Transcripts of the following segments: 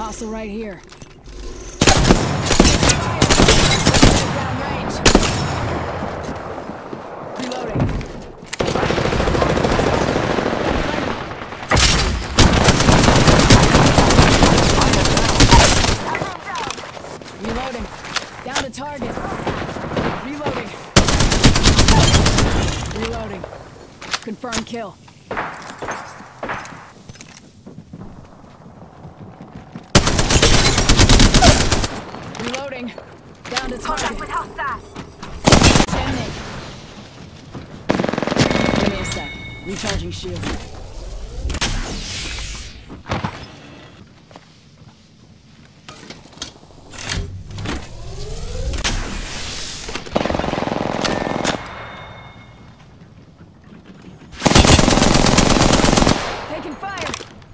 Hostile right here. Downrange. Reloading. Reloading. Down to target. Reloading. Reloading. Confirmed kill. Reloading. Down to target. With hostiles. Jamming. Give me a sec. Recharging shield. Taking fire.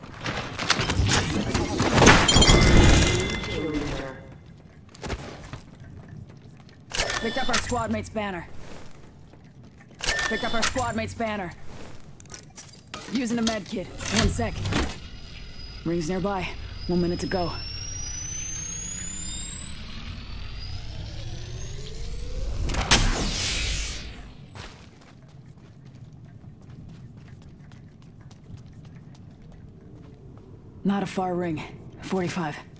Picked up our squad mate's banner. Picked up our squad mate's banner. Using a med kit. 1 sec. Rings nearby. 1 minute to go. Not a far ring. 45.